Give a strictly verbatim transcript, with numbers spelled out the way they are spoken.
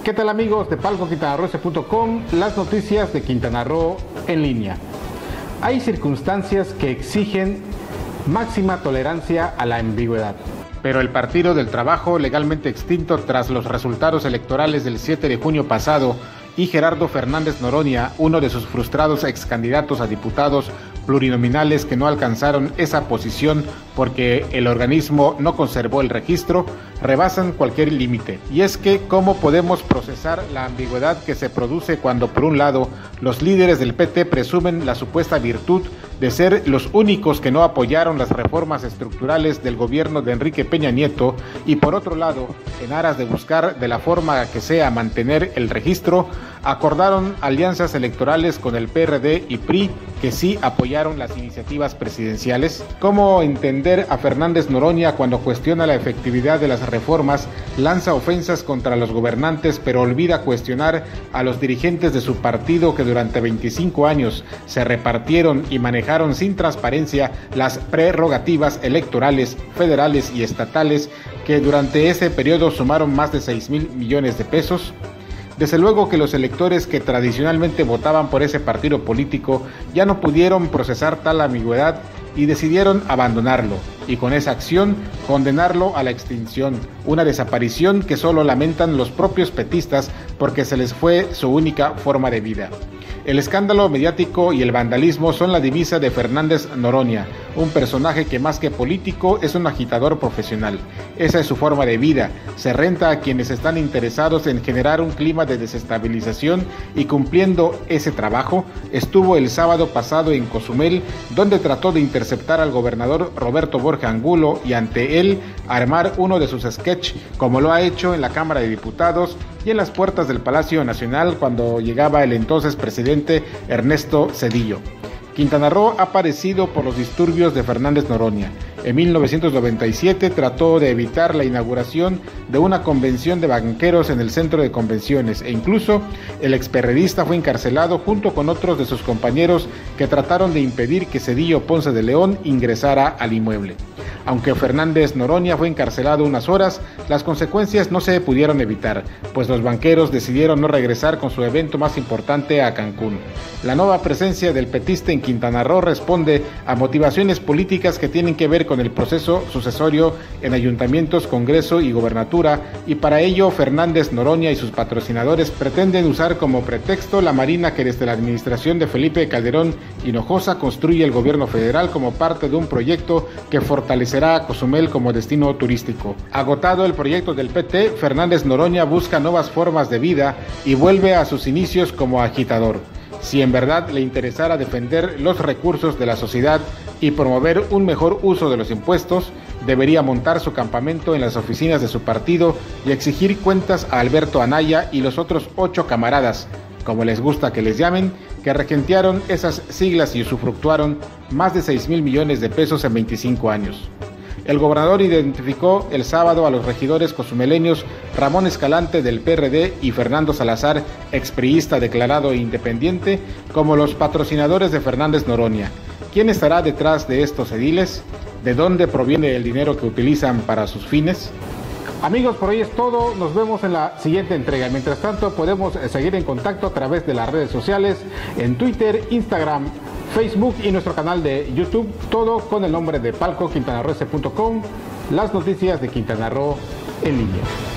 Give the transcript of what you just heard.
¿Qué tal amigos de palco quintana roo ese punto com? Las noticias de Quintana Roo en línea. Hay circunstancias que exigen máxima tolerancia a la ambigüedad. Pero el Partido del Trabajo, legalmente extinto tras los resultados electorales del siete de junio pasado, y Gerardo Fernández Noroña, uno de sus frustrados ex candidatos a diputados plurinominales que no alcanzaron esa posición porque el organismo no conservó el registro, rebasan cualquier límite. Y es que, ¿cómo podemos procesar la ambigüedad que se produce cuando, por un lado, los líderes del P T presumen la supuesta virtud de ser los únicos que no apoyaron las reformas estructurales del gobierno de Enrique Peña Nieto y, por otro lado, en aras de buscar de la forma que sea mantener el registro, acordaron alianzas electorales con el P R D y P R I que sí apoyaron las iniciativas presidenciales? ¿Cómo entender a Fernández Noroña cuando cuestiona la efectividad de las reformas, lanza ofensas contra los gobernantes, pero olvida cuestionar a los dirigentes de su partido que durante veinticinco años se repartieron y manejaron sin transparencia las prerrogativas electorales, federales y estatales, que durante ese periodo sumaron más de seis mil millones de pesos? Desde luego que los electores que tradicionalmente votaban por ese partido político ya no pudieron procesar tal ambigüedad y decidieron abandonarlo, y con esa acción condenarlo a la extinción, una desaparición que solo lamentan los propios petistas porque se les fue su única forma de vida. El escándalo mediático y el vandalismo son la divisa de Fernández Noroña, un personaje que más que político es un agitador profesional. Esa es su forma de vida, se renta a quienes están interesados en generar un clima de desestabilización y cumpliendo ese trabajo, estuvo el sábado pasado en Cozumel, donde trató de interceptar al gobernador Roberto Borja Angulo y ante él armar uno de sus sketch, como lo ha hecho en la Cámara de Diputados y en las puertas del Palacio Nacional cuando llegaba el entonces presidente Ernesto Zedillo. Quintana Roo ha padecido por los disturbios de Fernández Noroña. En mil novecientos noventa y siete trató de evitar la inauguración de una convención de banqueros en el centro de convenciones e incluso el experredista fue encarcelado junto con otros de sus compañeros que trataron de impedir que Zedillo Ponce de León ingresara al inmueble. Aunque Fernández Noroña fue encarcelado unas horas, las consecuencias no se pudieron evitar, pues los banqueros decidieron no regresar con su evento más importante a Cancún. La nueva presencia del petista en Quintana Roo responde a motivaciones políticas que tienen que ver con el proceso sucesorio en ayuntamientos, Congreso y Gobernatura, y para ello Fernández Noroña y sus patrocinadores pretenden usar como pretexto la marina que desde la administración de Felipe Calderón Hinojosa construye el gobierno federal como parte de un proyecto que fortalecerá a Cozumel como destino turístico. Agotado el proyecto del P T, Fernández Noroña busca nuevas formas de vida y vuelve a sus inicios como agitador. Si en verdad le interesara defender los recursos de la sociedad y promover un mejor uso de los impuestos, debería montar su campamento en las oficinas de su partido y exigir cuentas a Alberto Anaya y los otros ocho camaradas, como les gusta que les llamen, que regentearon esas siglas y usufructuaron más de seis mil millones de pesos en veinticinco años. El gobernador identificó el sábado a los regidores cozumeleños Ramón Escalante del P R D y Fernando Salazar, expriista declarado e independiente, como los patrocinadores de Fernández Noroña. ¿Quién estará detrás de estos ediles? ¿De dónde proviene el dinero que utilizan para sus fines? Amigos, por hoy es todo. Nos vemos en la siguiente entrega. Mientras tanto, podemos seguir en contacto a través de las redes sociales, en Twitter, Instagram, Facebook y nuestro canal de YouTube, todo con el nombre de palco quintana roo ese punto com, las noticias de Quintana Roo en línea.